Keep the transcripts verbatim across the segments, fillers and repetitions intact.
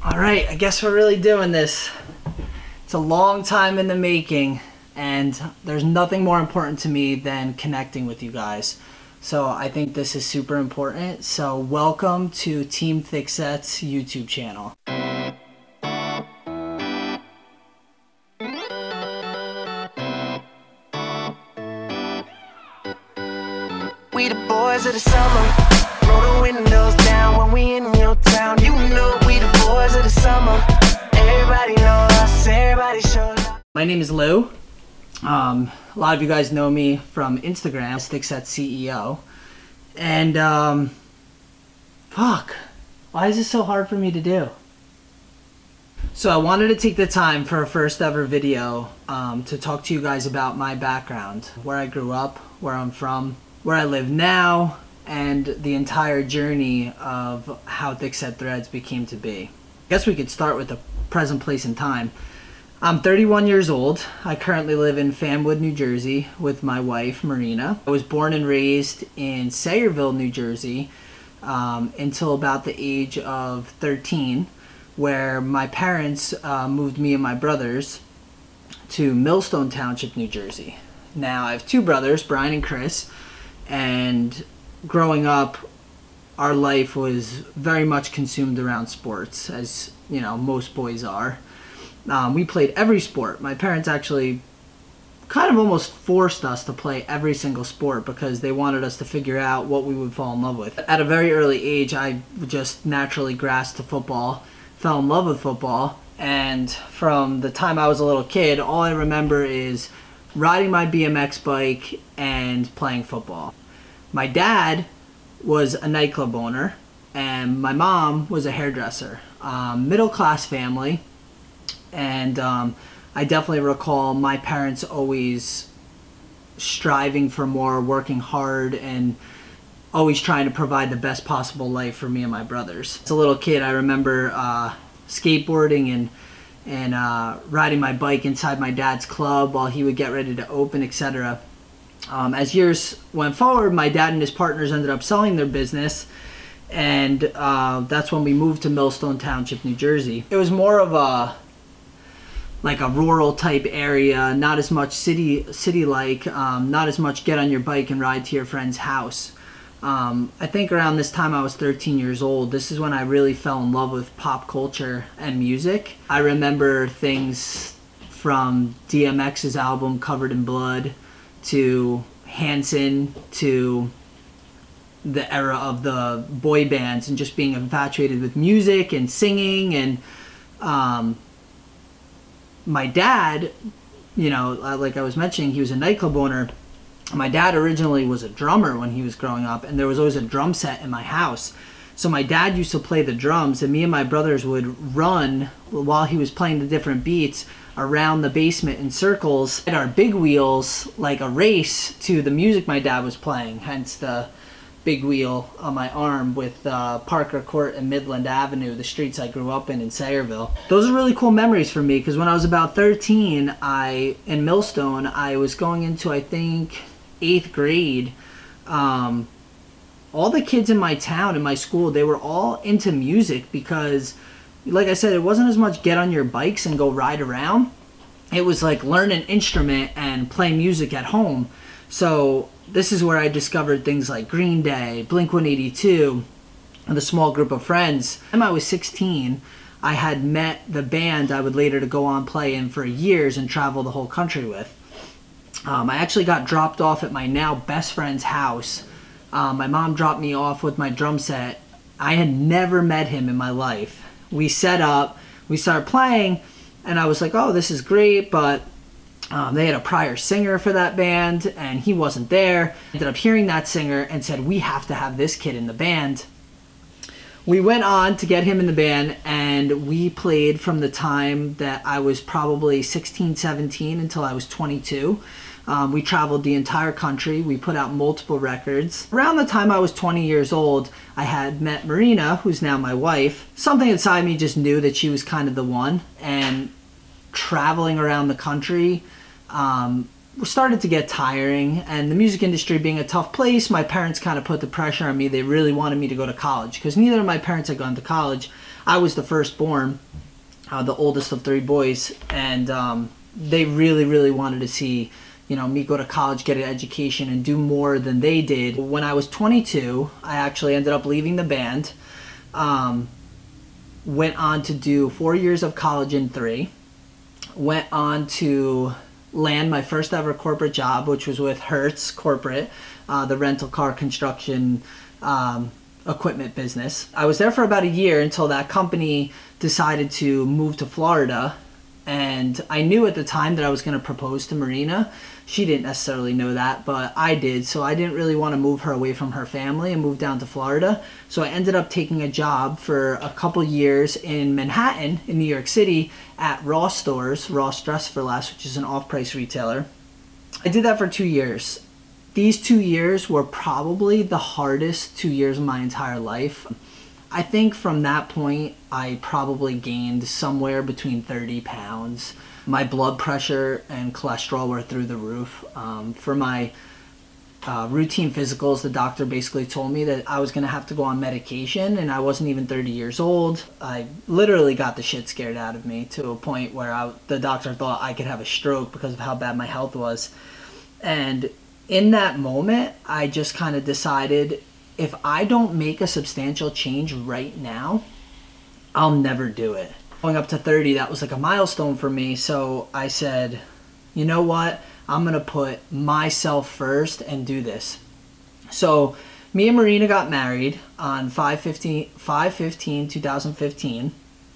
All right, I guess we're really doing this. It's a long time in the making, and there's nothing more important to me than connecting with you guys. So I think this is super important. So welcome to Team THICKSET's YouTube channel. We the boys of the summer. Roll the windows down when we in your town. You know we the boys of the summer. Everybody know us, everybody show love. My name is Lou. Um, a lot of you guys know me from Instagram, THICKSET C E O. And, um, fuck, why is this so hard for me to do? So I wanted to take the time for a first ever video um, to talk to you guys about my background, where I grew up, where I'm from, where I live now, and the entire journey of how THICKSET Threads became to be. I guess we could start with the present place and time. I'm thirty-one years old. I currently live in Fanwood, New Jersey with my wife, Marina. I was born and raised in Sayreville, New Jersey um, until about the age of thirteen, where my parents uh, moved me and my brothers to Millstone Township, New Jersey. Now I have two brothers, Brian and Chris, and growing up, our life was very much consumed around sports, as you know, most boys are. Um, we played every sport. My parents actually kind of almost forced us to play every single sport because they wanted us to figure out what we would fall in love with. At a very early age, I just naturally grasped to football, fell in love with football, and from the time I was a little kid, all I remember is riding my B M X bike and playing football. My dad was a nightclub owner, and my mom was a hairdresser. Um, middle-class family, and um, I definitely recall my parents always striving for more, working hard, and always trying to provide the best possible life for me and my brothers. As a little kid, I remember uh, skateboarding and and uh, riding my bike inside my dad's club while he would get ready to open, et cetera. Um, as years went forward, my dad and his partners ended up selling their business, and uh, that's when we moved to Millstone Township, New Jersey. It was more of a like a rural type area, not as much city city like, um, not as much get on your bike and ride to your friend's house. Um, I think around this time I was thirteen years old. This is when I really fell in love with pop culture and music. I remember things from D M X's album Covered in Blood to Hanson to the era of the boy bands and just being infatuated with music and singing. And um, my dad, you know, like I was mentioning, he was a nightclub owner. My dad originally was a drummer when he was growing up, and there was always a drum set in my house. So my dad used to play the drums, and me and my brothers would run while he was playing the different beats around the basement in circles at our big wheels, like a race to the music my dad was playing, hence the big wheel on my arm with uh, Parker Court and Midland Avenue, the streets I grew up in in Sayreville. Those are really cool memories for me because when I was about thirteen, I in Millstone, I was going into, I think, eighth grade. Um, all the kids in my town, in my school, they were all into music because, like I said, it wasn't as much get on your bikes and go ride around. It was like learn an instrument and play music at home. So this is where I discovered things like Green Day, Blink one eighty-two, and a small group of friends. When I was sixteen, I had met the band I would later to go on play in for years and travel the whole country with. Um, I actually got dropped off at my now best friend's house. Um, my mom dropped me off with my drum set. I had never met him in my life. We set up, we started playing, and I was like, oh, this is great, but um, they had a prior singer for that band, and he wasn't there. I ended up hearing that singer and said, we have to have this kid in the band. We went on to get him in the band, and we played from the time that I was probably sixteen, seventeen until I was twenty-two. Um, we traveled the entire country. We put out multiple records. Around the time I was twenty years old, I had met Marina, who's now my wife. Something inside me just knew that she was kind of the one. And traveling around the country, um, started to get tiring, and the music industry being a tough place, my parents kind of put the pressure on me. They really wanted me to go to college because neither of my parents had gone to college. I was the firstborn, uh, the oldest of three boys, and um, they really, really wanted to see, you know, me go to college, get an education, and do more than they did. When I was twenty-two, I actually ended up leaving the band, um, went on to do four years of college in three, went on to land my first ever corporate job, which was with Thkst Corporate, uh, the rental car construction um, equipment business. I was there for about a year until that company decided to move to Florida, and I knew at the time that I was going to propose to Marina. She didn't necessarily know that, but I did, so I didn't really want to move her away from her family and move down to Florida. So I ended up taking a job for a couple years in Manhattan, in New York City, at Ross Stores, Ross Dress for Less, which is an off-price retailer. I did that for two years. These two years were probably the hardest two years of my entire life. I think from that point, I probably gained somewhere between thirty pounds. My blood pressure and cholesterol were through the roof. Um, for my uh, routine physicals, the doctor basically told me that I was going to have to go on medication, and I wasn't even thirty years old. I literally got the shit scared out of me to a point where I, the doctor thought I could have a stroke because of how bad my health was. And in that moment, I just kind of decided, if I don't make a substantial change right now, I'll never do it. Going up to thirty, that was like a milestone for me. So I said, you know what? I'm going to put myself first and do this. So me and Marina got married on five fifteen twenty fifteen.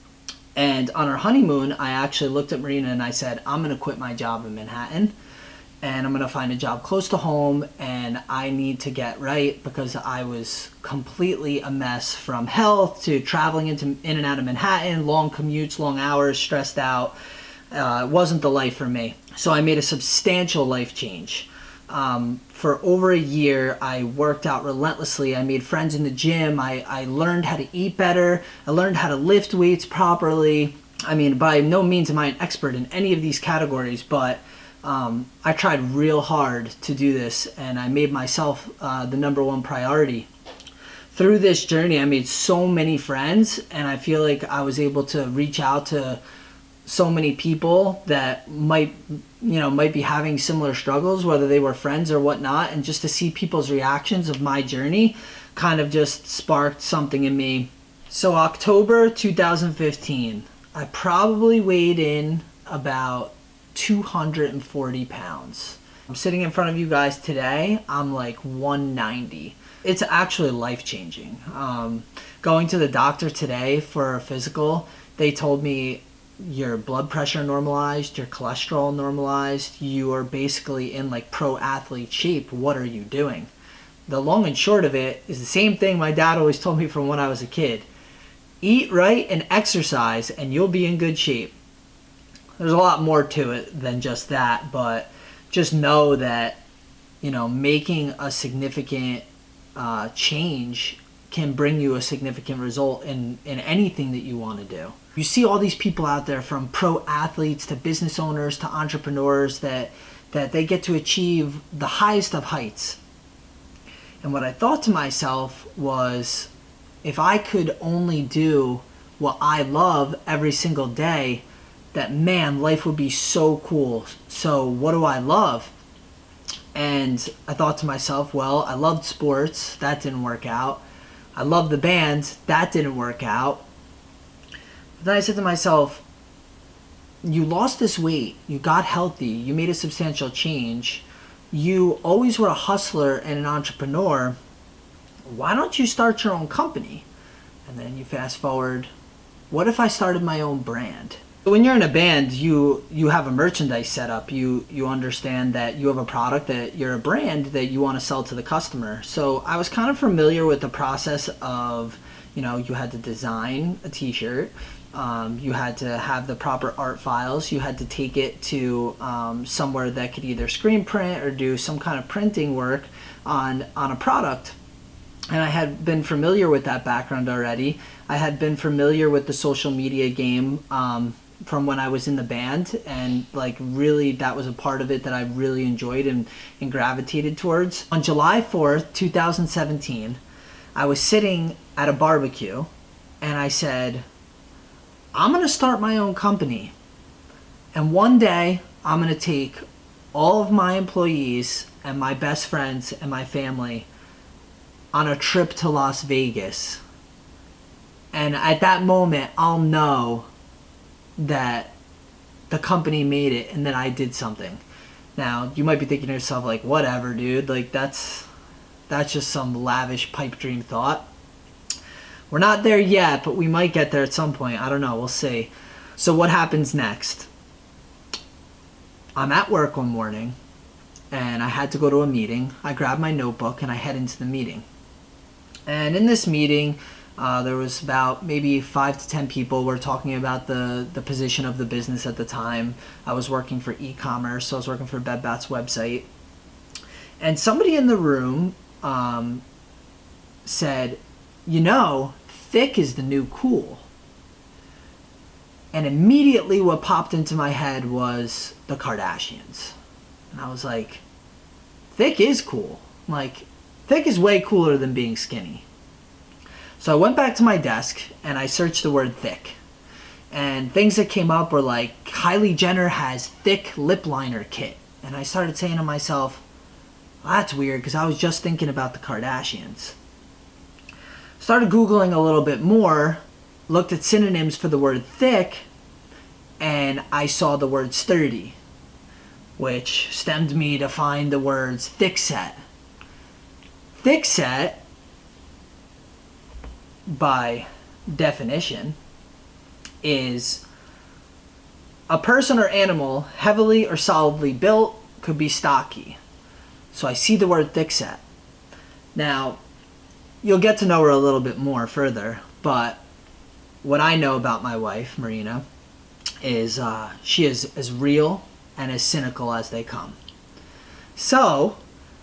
And on our honeymoon, I actually looked at Marina and I said, I'm going to quit my job in Manhattan, and I'm going to find a job close to home, and I need to get right because I was completely a mess, from health to traveling into in and out of Manhattan, long commutes, long hours, stressed out. Uh, it wasn't the life for me. So I made a substantial life change. Um, for over a year, I worked out relentlessly. I made friends in the gym. I, I learned how to eat better. I learned how to lift weights properly. I mean, by no means am I an expert in any of these categories, but Um, I tried real hard to do this, and I made myself uh, the number one priority. Through this journey, I made so many friends, and I feel like I was able to reach out to so many people that might, you know, might be having similar struggles, whether they were friends or whatnot, and just to see people's reactions of my journey kind of just sparked something in me. So October two thousand fifteen, I probably weighed in about two hundred forty pounds. I'm sitting in front of you guys today, I'm like one ninety. It's actually life-changing. Um, going to the doctor today for a physical, they told me your blood pressure normalized, your cholesterol normalized, you are basically in like pro athlete shape. What are you doing? The long and short of it is the same thing my dad always told me from when I was a kid. Eat right and exercise and you'll be in good shape. There's a lot more to it than just that, but just know that, you know, making a significant uh, change can bring you a significant result in, in anything that you want to do. You see all these people out there, from pro athletes to business owners to entrepreneurs, that, that they get to achieve the highest of heights. And what I thought to myself was, if I could only do what I love every single day, that, man, life would be so cool. So what do I love? And I thought to myself, well, I loved sports. That didn't work out. I loved the band. That didn't work out. But then I said to myself, you lost this weight. You got healthy. You made a substantial change. You always were a hustler and an entrepreneur. Why don't you start your own company? And then you fast forward, what if I started my own brand? When you're in a band, you you have a merchandise set up. You you understand that you have a product, that you're a brand that you want to sell to the customer. So I was kind of familiar with the process of, you know, you had to design a t-shirt, um, you had to have the proper art files, you had to take it to um, somewhere that could either screen print or do some kind of printing work on on a product. And I had been familiar with that background already. I had been familiar with the social media game. Um, from when I was in the band, and like really that was a part of it that I really enjoyed and, and gravitated towards. On July fourth, two thousand seventeen, I was sitting at a barbecue and I said, I'm gonna start my own company, and one day I'm gonna take all of my employees and my best friends and my family on a trip to Las Vegas. And at that moment, I'll know that the company made it and that I did something. Now, you might be thinking to yourself, like, whatever, dude. Like, that's that's just some lavish pipe dream thought. We're not there yet, but we might get there at some point. I don't know. We'll see. So what happens next? I'm at work one morning, and I had to go to a meeting. I grab my notebook, and I head into the meeting. And in this meeting, Uh, there was about maybe five to ten people. We're talking about the, the position of the business at the time. I was working for e-commerce, so I was working for Bed Bath's website. And somebody in the room um, said, you know, thick is the new cool. And immediately what popped into my head was the Kardashians. And I was like, thick is cool. Like, thick is way cooler than being skinny. So I went back to my desk and I searched the word thick. And things that came up were like, Kylie Jenner has thick lip liner kit. And I started saying to myself, well, that's weird, because I was just thinking about the Kardashians. Started Googling a little bit more, looked at synonyms for the word thick, and I saw the word sturdy, which stemmed me to find the words THICKSET. THICKSET, by definition, is a person or animal heavily or solidly built, could be stocky. So I see the word THICKSET. Now, you'll get to know her a little bit more further, but what I know about my wife, Marina, is uh, she is as real and as cynical as they come. So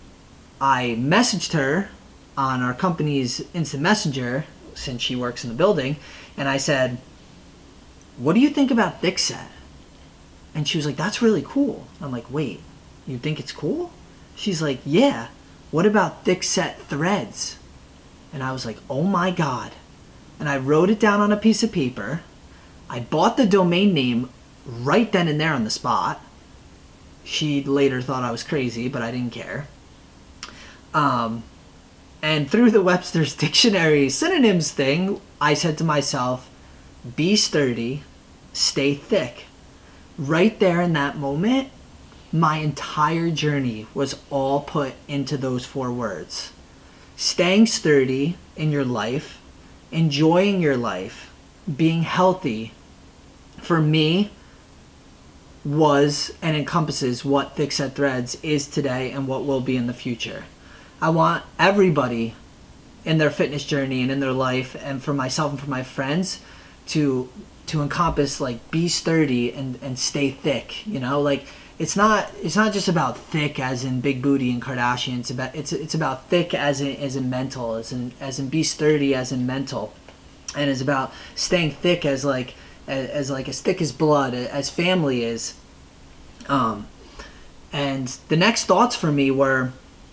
I messaged her on our company's instant messenger, since she works in the building, and I said, what do you think about THICKSET? And she was like, that's really cool. I'm like, wait, you think it's cool? She's like, yeah, what about THICKSET threads? And I was like, oh my God. And I wrote it down on a piece of paper. I bought the domain name right then and there on the spot. She later thought I was crazy, but I didn't care. Um, And through the Webster's Dictionary synonyms thing, I said to myself, be sturdy, stay thick. Right there in that moment, my entire journey was all put into those four words. Staying sturdy in your life, enjoying your life, being healthy, for me, was and encompasses what THICKSET Threads is today and what will be in the future. I want everybody in their fitness journey and in their life, and for myself and for my friends, to to encompass like be sturdy and, and stay thick. You know, like it's not it's not just about thick as in big booty and Kardashian. It's about it's it's about thick as in as in mental, as in as in be sturdy as in mental, and it's about staying thick as like as, as like as thick as blood, as family is. Um, and the next thoughts for me were,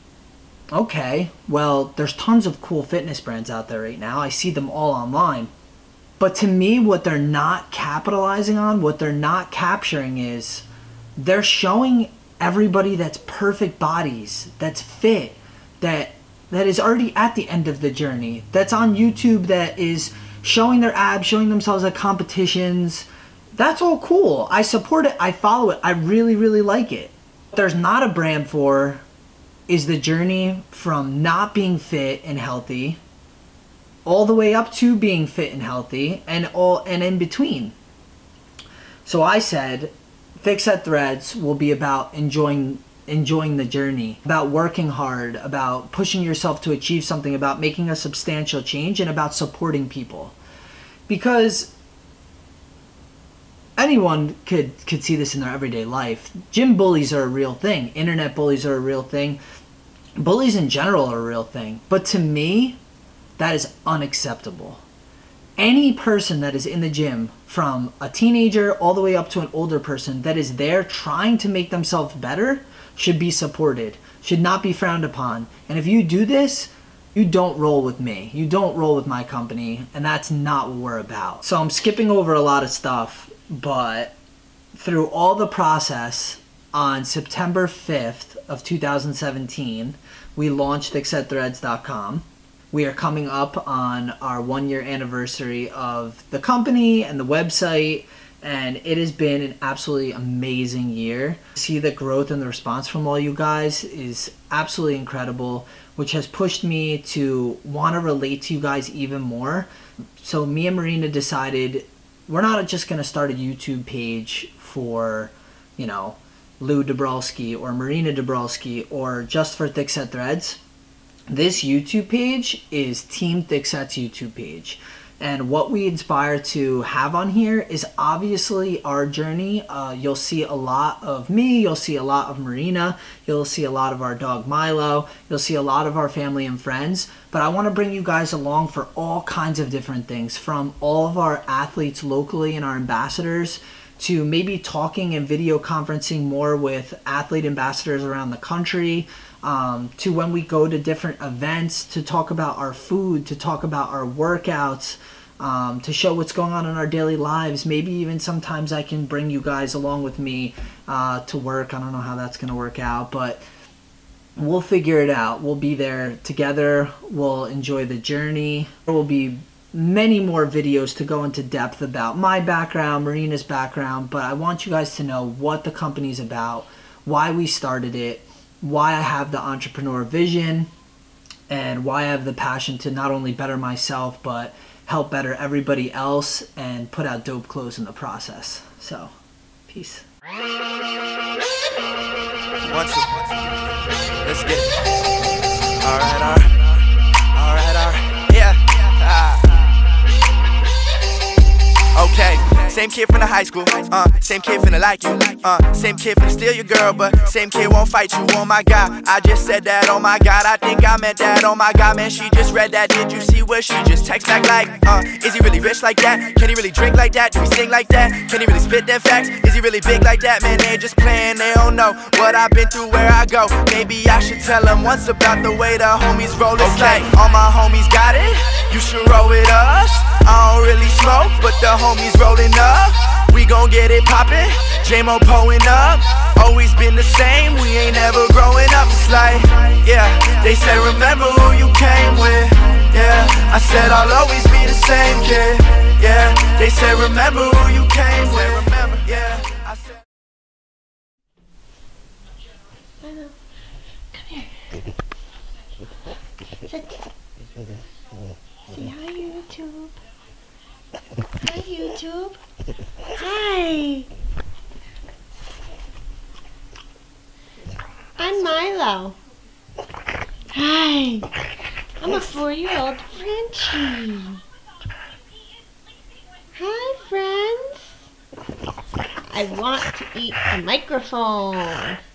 okay, well, there's tons of cool fitness brands out there right now. I see them all online. But to me, what they're not capitalizing on, what they're not capturing is they're showing everybody that's perfect bodies, that's fit, that that is already at the end of the journey, that's on YouTube, that is showing their abs, showing themselves at competitions. That's all cool. I support it. I follow it. I really, really like it. What there's not a brand for is the journey from not being fit and healthy all the way up to being fit and healthy, and all and in between. So I said THICKSET Threads will be about enjoying enjoying the journey, about working hard, about pushing yourself to achieve something, about making a substantial change, and about supporting people. Because anyone could could see this in their everyday life. Gym bullies are a real thing. Internet bullies are a real thing. Bullies in general are a real thing. But to me, that is unacceptable. any person that is in the gym, from a teenager all the way up to an older person that is there trying to make themselves better, should be supported, should not be frowned upon. And if you do this, you don't roll with me. You don't roll with my company, and that's not what we're about. So I'm skipping over a lot of stuff, but through all the process, on September fifth of two thousand seventeen, we launched thickset threads dot com. We are coming up on our one year anniversary of the company and the website, and it has been an absolutely amazing year. See the growth and the response from all you guys is absolutely incredible, which has pushed me to want to relate to you guys even more. So me and Marina decided we're not just going to start a YouTube page for, you know, Lou Dabrowski or Marina Dabrowski or just for Thickset Threads. This YouTube page is Team Thickset's YouTube page. And what we inspire to have on here is obviously our journey. Uh, you'll see a lot of me, you'll see a lot of Marina, you'll see a lot of our dog Milo, you'll see a lot of our family and friends. But I want to bring you guys along for all kinds of different things, from all of our athletes locally and our ambassadors, to maybe talking and video conferencing more with athlete ambassadors around the country, um, to when we go to different events to talk about our food, to talk about our workouts, um, to show what's going on in our daily lives. Maybe even sometimes I can bring you guys along with me uh, to work. I don't know how that's going to work out, but we'll figure it out. We'll be there together. We'll enjoy the journey. There will be many more videos to go into depth about my background, Marina's background, but I want you guys to know what the company's about, why we started it, why I have the entrepreneur vision, and why I have the passion to not only better myself, but help better everybody else and put out dope clothes in the process. So, peace. One, two. Let's get it. All right, all right. All right, all right. Yeah. Ah. Okay, same kid from the high school, uh, same kid finna like you, uh, same kid finna steal your girl, but same kid won't fight you, oh my god, I just said that, oh my god, I think I meant that, oh my god, man, she just read that, did you see what she just text back like, uh, is he really rich like that, can he really drink like that, do he sing like that, can he really spit them facts, is he really big like that, man, they just playing, they don't know what I've been through, where I go, maybe I should tell them once about the way the homies roll, it's like, all my homies got it, you should roll with us, I don't really smoke, but the homies rolling up. We gon' get it poppin', J-Mo pulling up. Always been the same, we ain't never growing up. It's like, yeah, they say remember who you came with. Yeah, I said I'll always be the same kid. Yeah, they say remember who you came with. Remember, yeah, I said. Milo, come here. Sit. Say hi, YouTube. Hi, YouTube. Hi. I'm Milo. Hi. I'm a four-year-old Frenchie. Hi, friends. I want to eat a microphone.